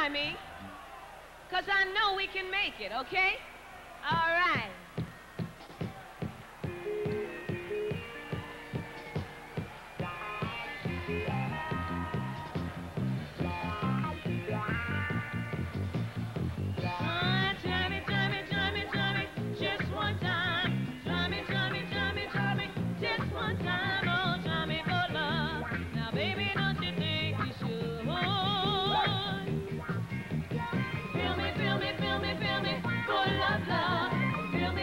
try me, because I know we can make it, okay? All right. Feel me,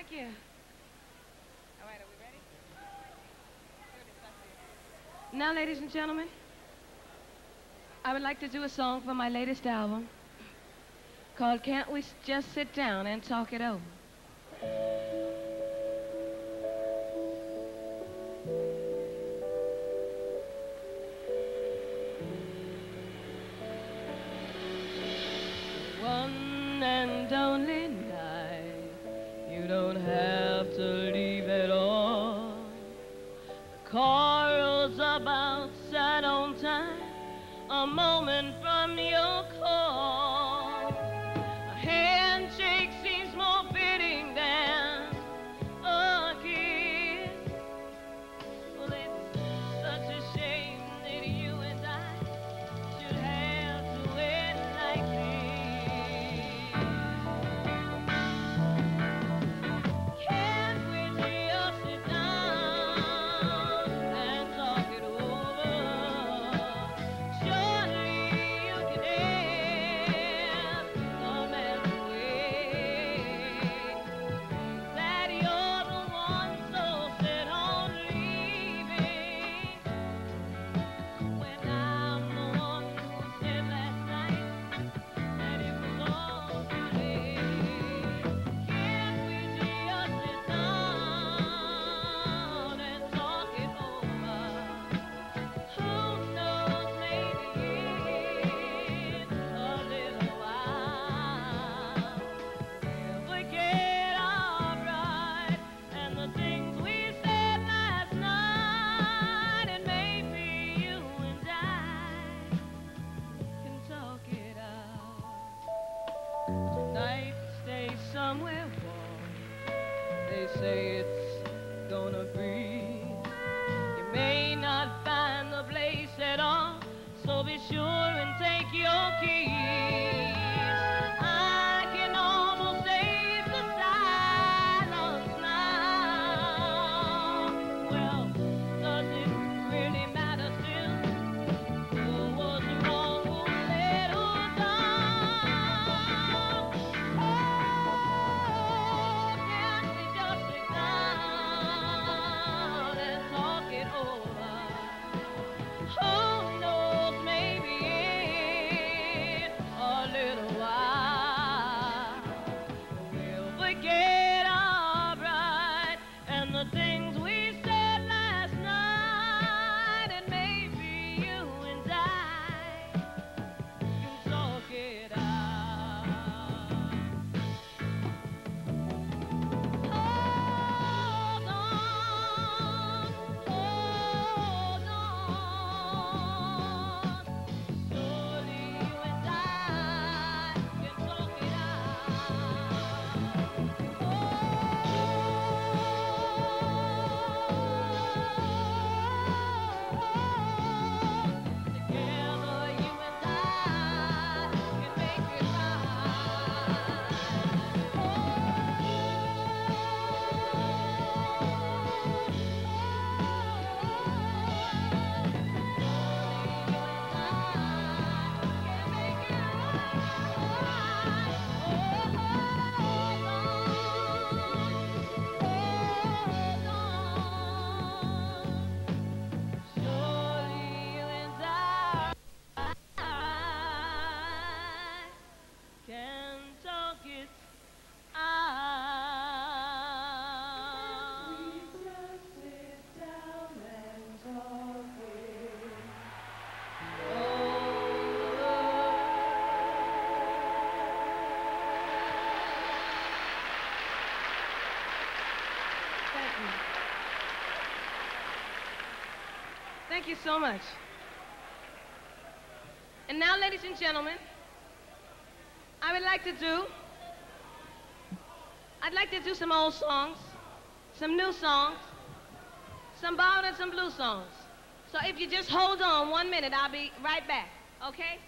Thank you. All right, are we ready? Now, ladies and gentlemen, I would like to do a song from my latest album called Can't We Just Sit Down and Talk It Over? One and only night, you don't have to leave at all. The car rolls up outside on time, a moment from your call. A handshake seems more fitting than a kiss. Well, it's such a shame that you and I should have to end like this. Can't we just sit down and talk it over? Surely you can ask the man away that you're the one so set on leaving, when I'm the one who said last night that it was all too late. Can't we just sit down and talk it over? Who knows, maybe in a little while we'll forget our pride and the things we said last night, and maybe you and I can talk it out. Tonight, stay somewhere warm. They say it's gonna breeze. You may not find the place at all, so be sure and take your keys. I can almost taste the silence now. Well, does it really matter still? Who was wrong? Who let us down? Oh, can't we just sit down and talk it over? Who knows, maybe in a little while we'll forget our pride and the things we said last night, and maybe you and I can talk it out. Hold on, hold on. Surely you and I can talk it out. Together you and I can make it right. Can talk it out. We just sit down and talk it over. Thank you. Thank you so much. And now, ladies and gentlemen, I'd like to do some old songs, some new songs, some ballad and some blues songs. So if you just hold on 1 minute, I'll be right back, okay?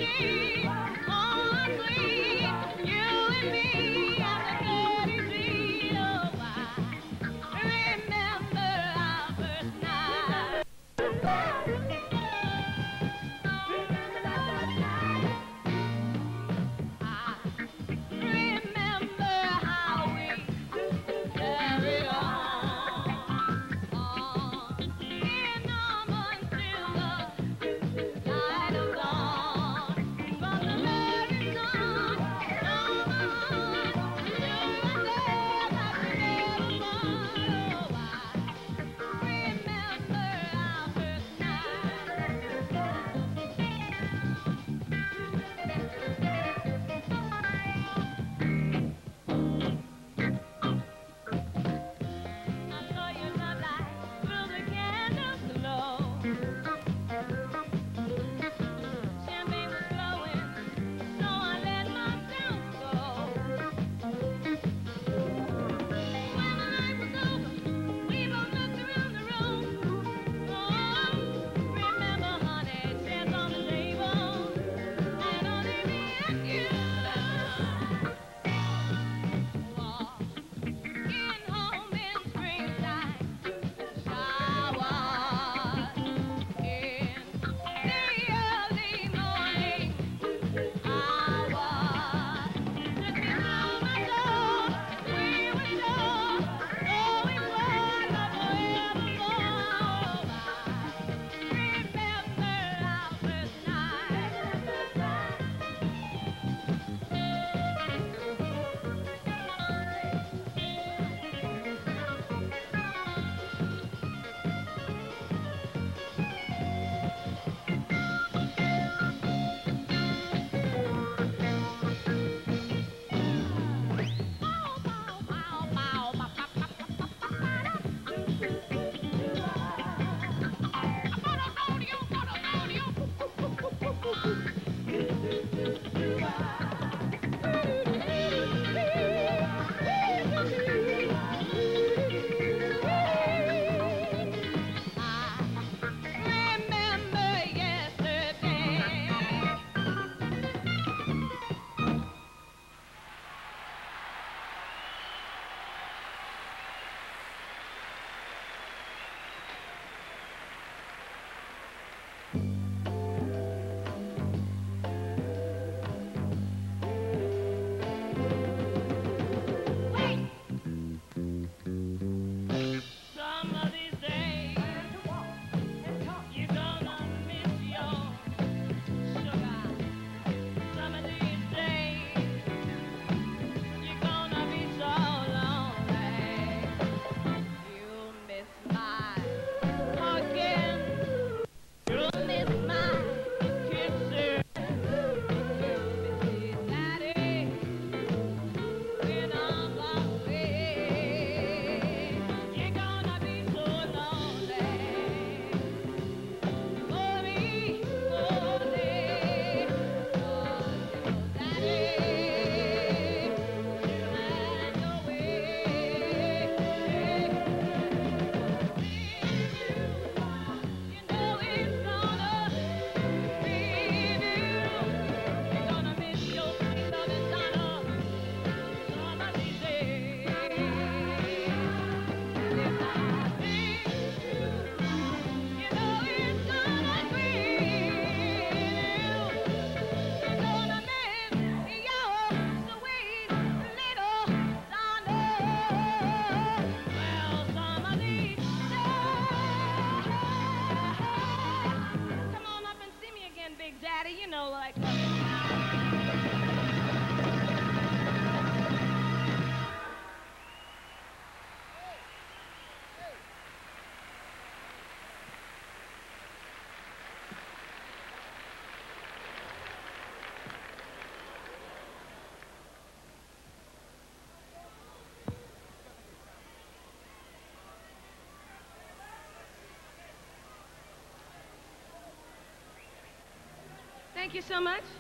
Thank you so much.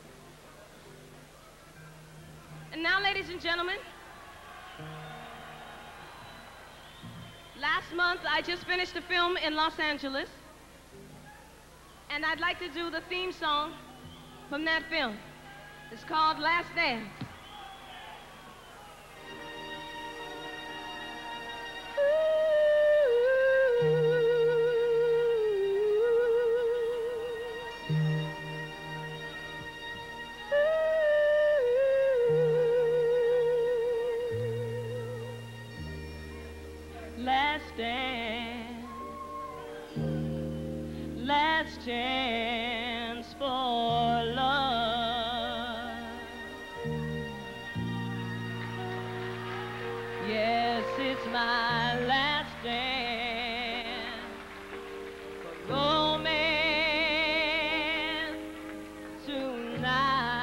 And now, ladies and gentlemen, last month I just finished a film in Los Angeles, and I'd like to do the theme song from that film. It's called Last Dance. Last dance, last chance for love. Yes, it's my last dance for romance tonight.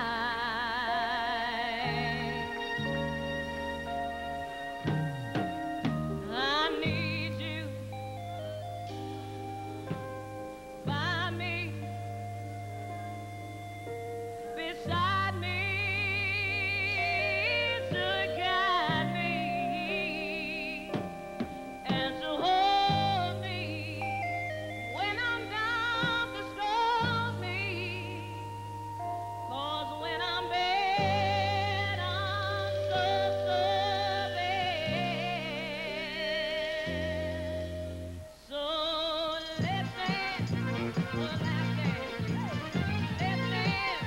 Beside me to guide me and to hold me when I'm down to scold me. 'Cause when I'm bad, I'm so bad. So let's dance the last dance. Let's dance.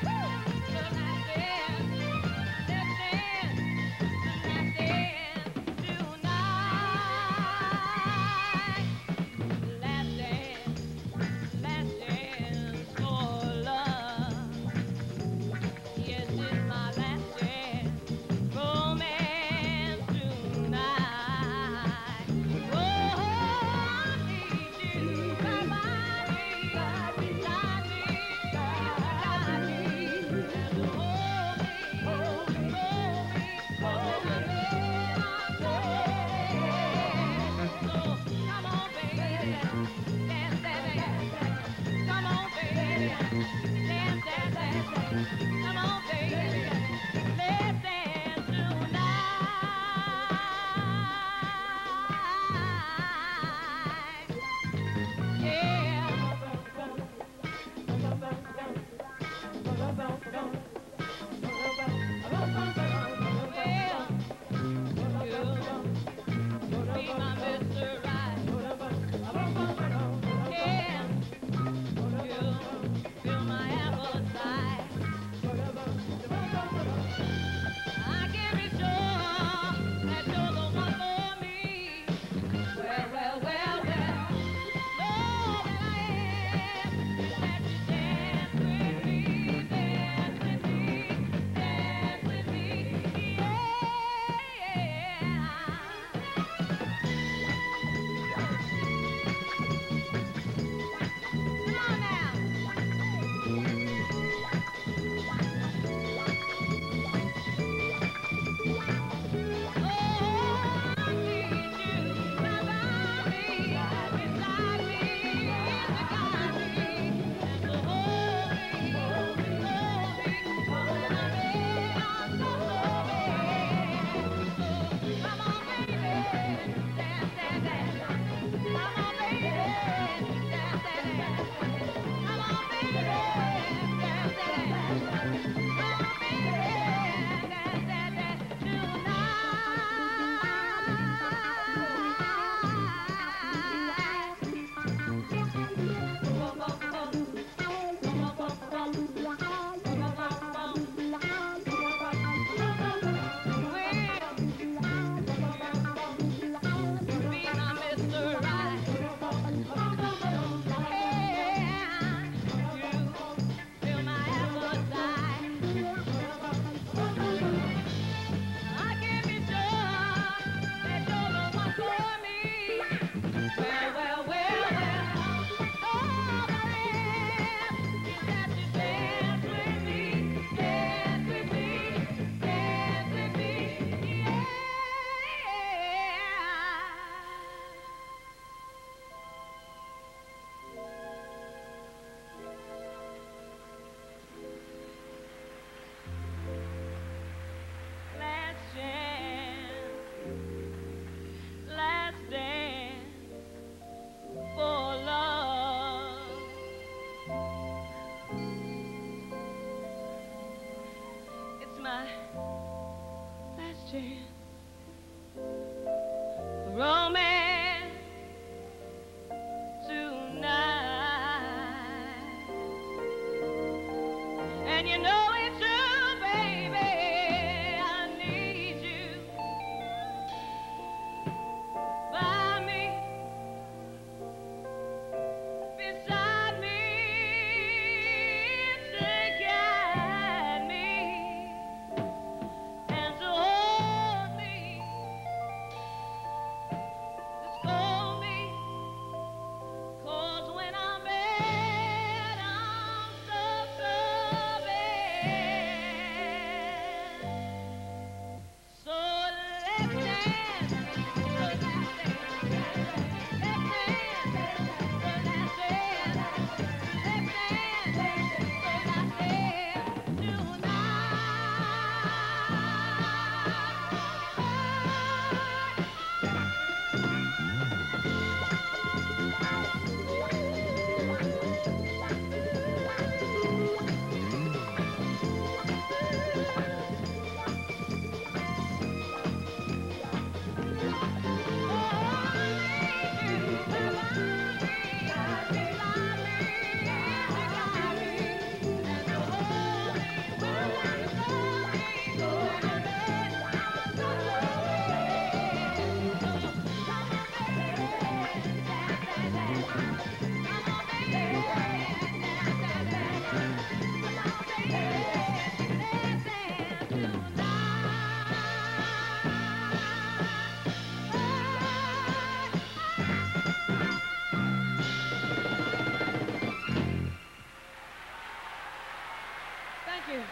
Come on, baby, let's dance tonight. Yeah. Well, you be my Mr. Right. Yeah. You fill my appetite. I can be sure that you're the one for me. Well, well, well, well. Know that I am. That you dance with me, dance with me, dance with me. Yeah. Come on now. chance. Romance tonight. And you know it's true, baby. I need you by me, beside me, to guide me and to hold me, to scold me. 'Cause when I'm mad, I'm so bad. So let's dance, so let's dance, let's dance, so let's dance, let's dance, so let's dance Thank you.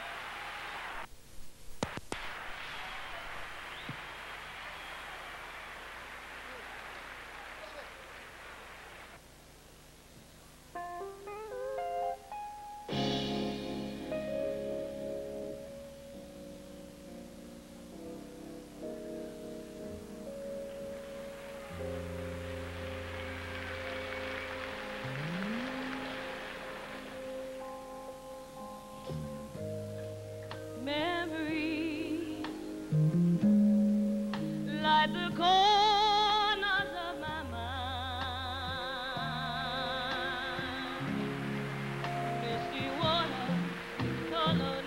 Memories like the corners of my mind, misty water colored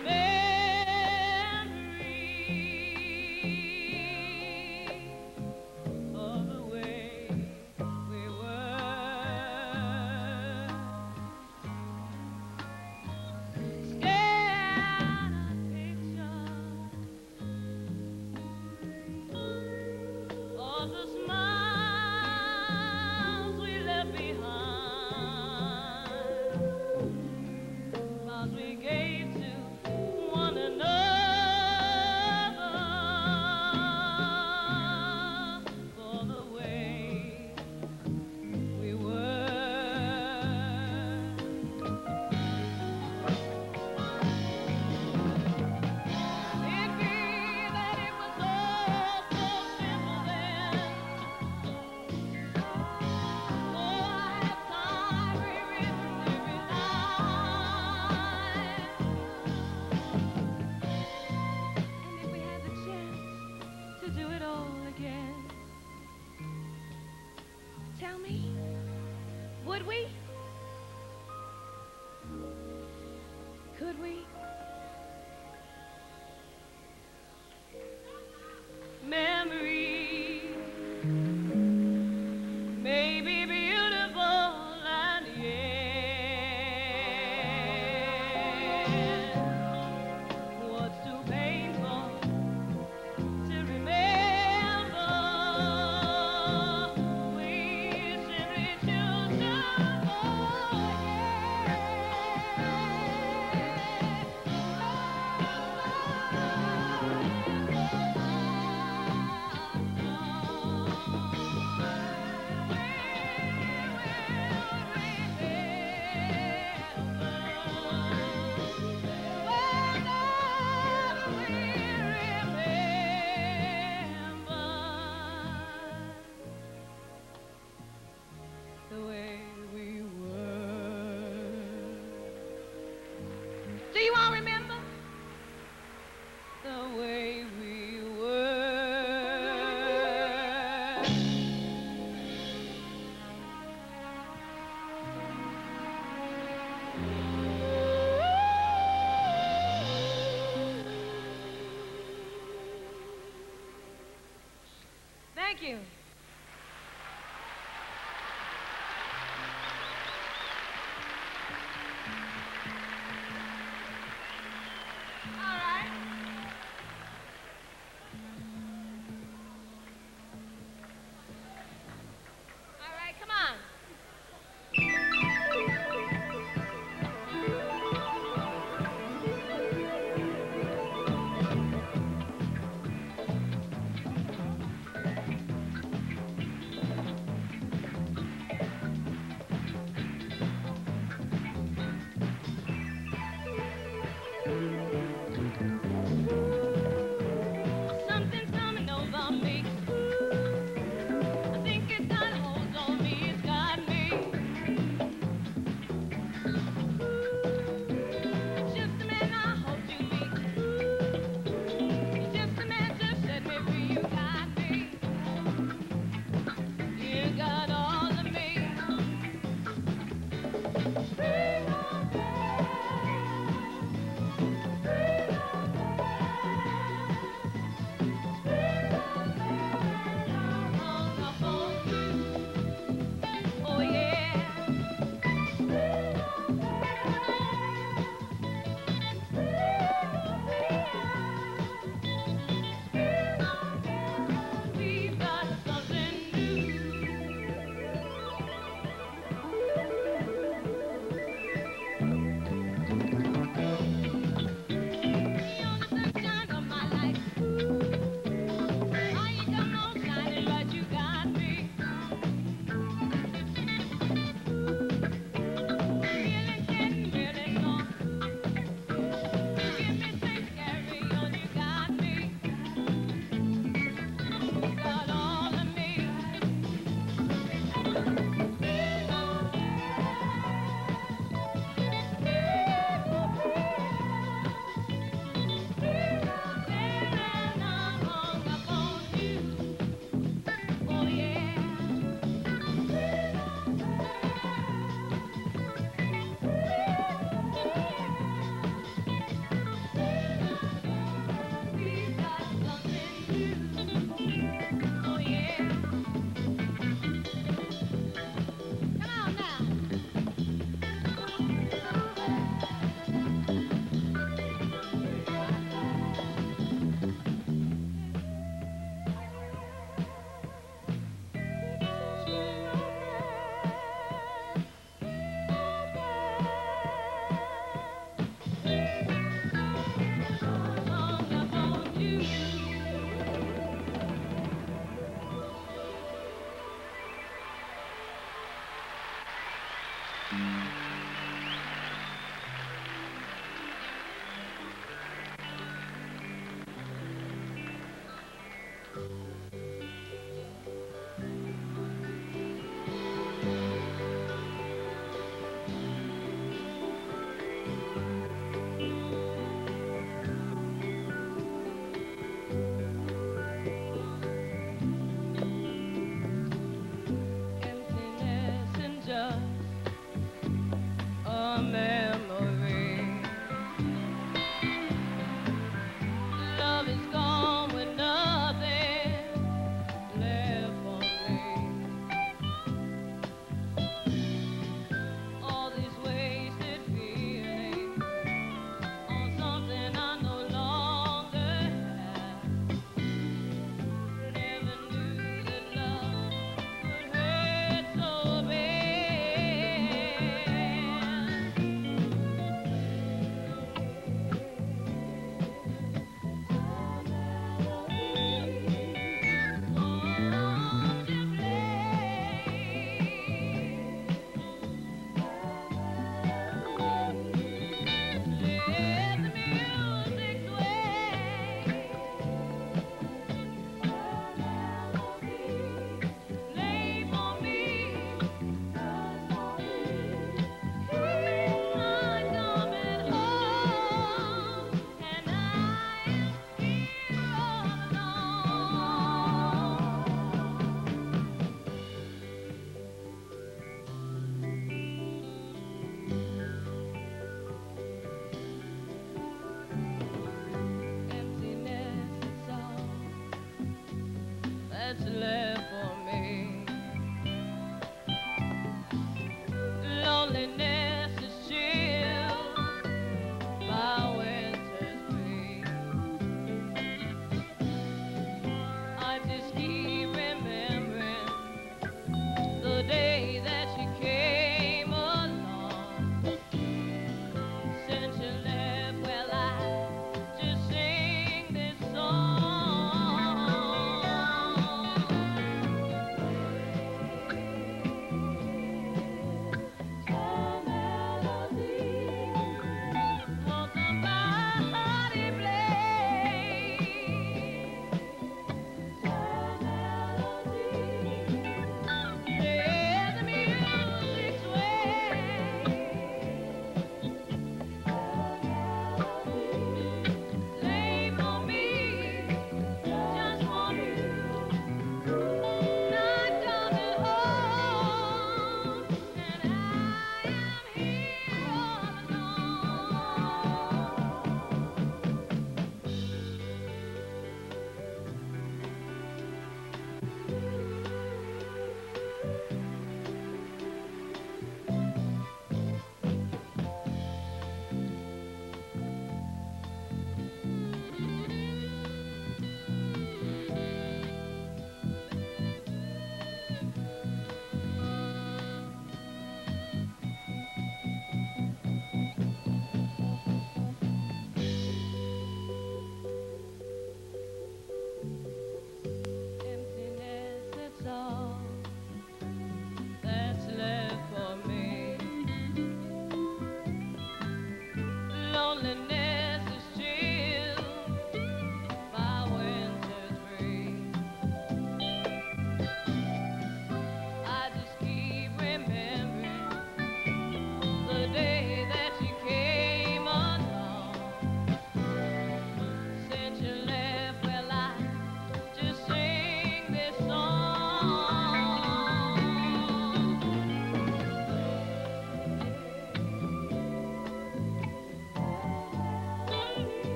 memories of the way we were. Scattered pictures of the smiles we left behind, smiles we gave to one another for the way we were. It be that it was all so simple then. Oh, I have time rewritten every line. And if we had the chance to do it all again, tell me, would we? Could we? Memories may be beautiful and yet what's too painful to remember, we simply choose to forget. Thank you. All right. All right, come on.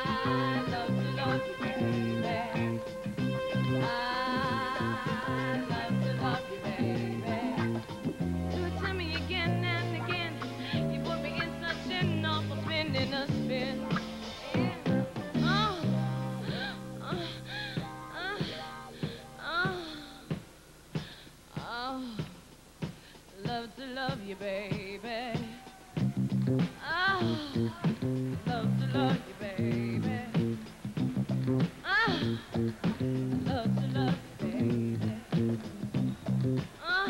love to love you, baby. I love to love you, baby. Do it to me again and again. You put me in such an awful spin in a spin. Yeah. Oh, oh, oh, love to love you, baby. Oh, love to love you, baby. Oh, love to love you, baby. Oh,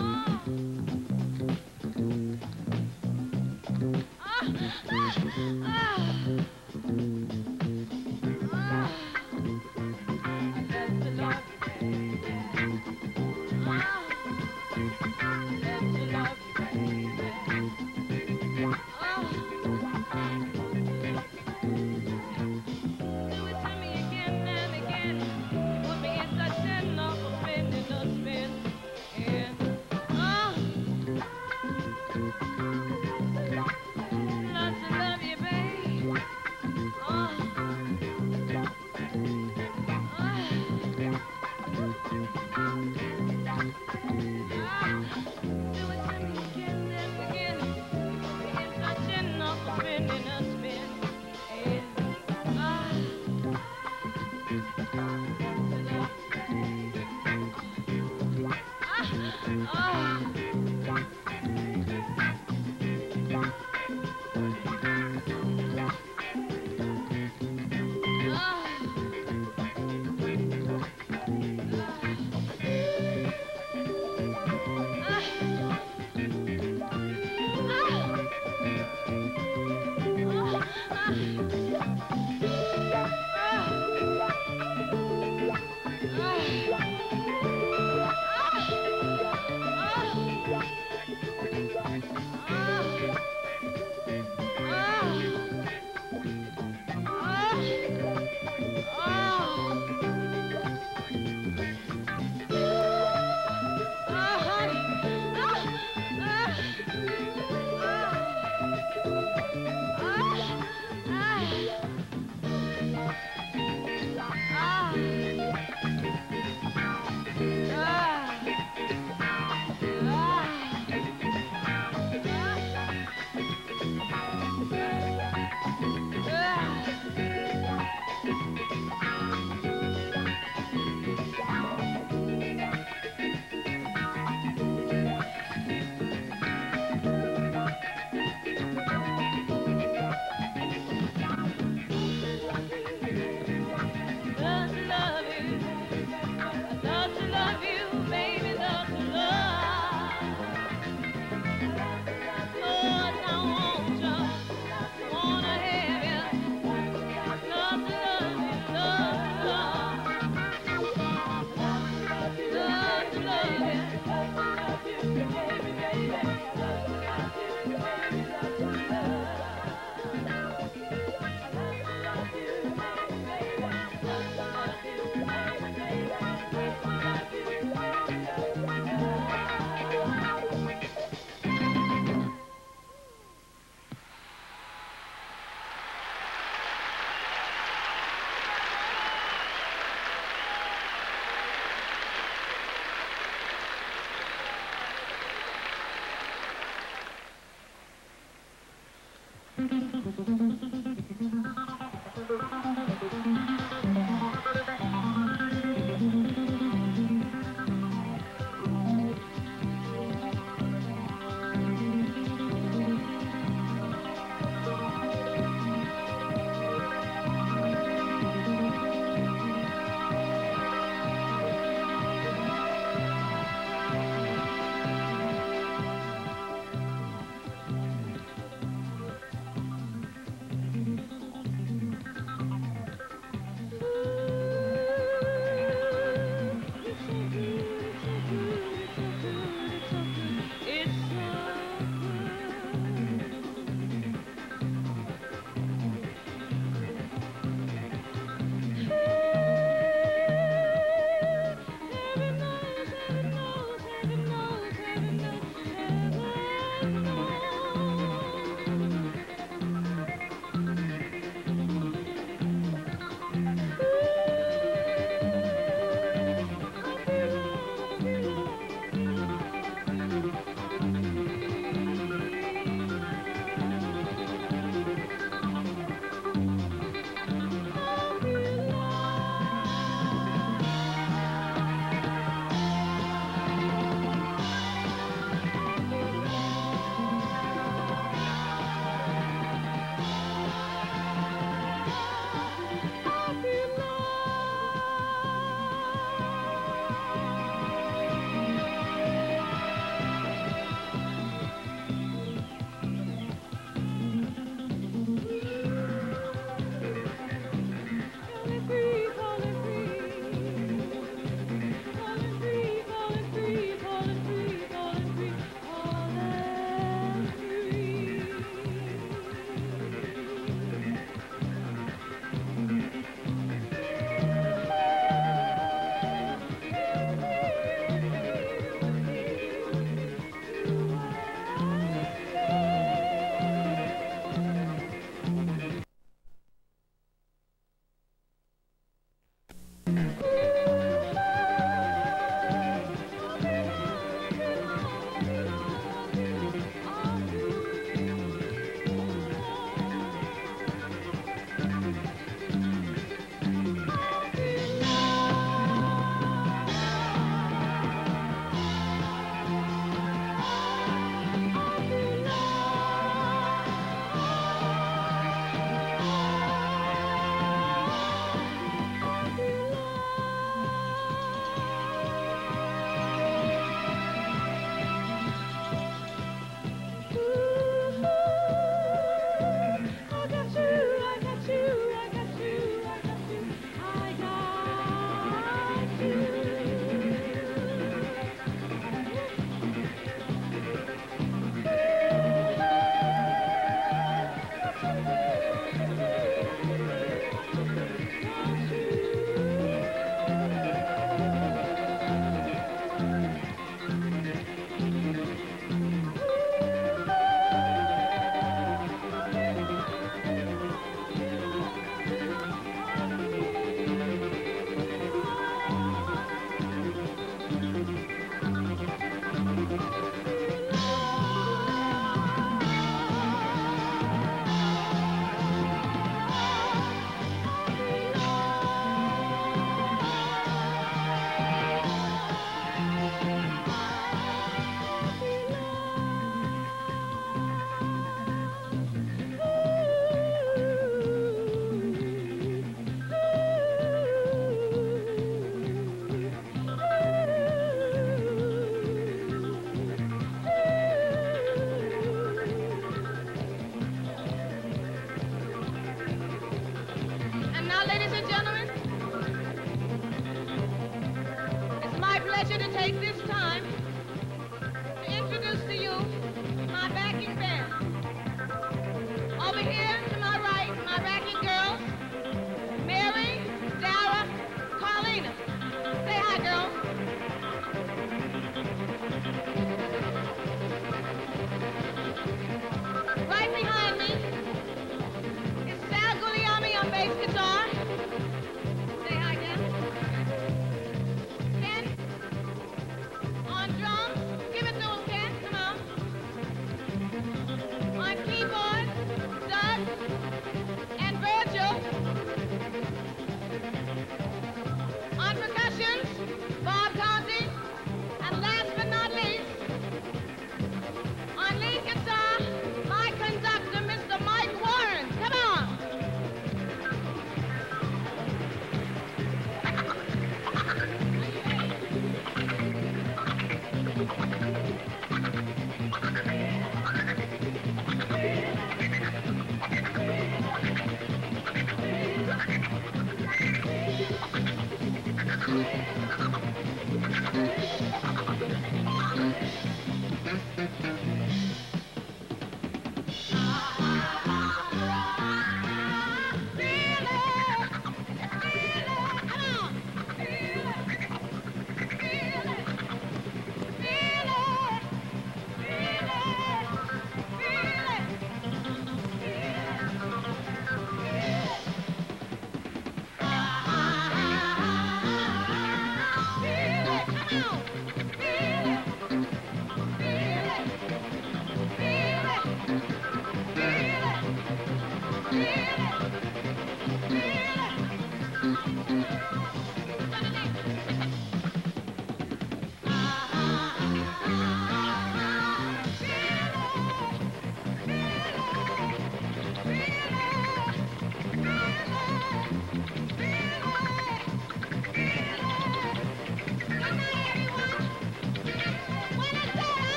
oh, oh, oh.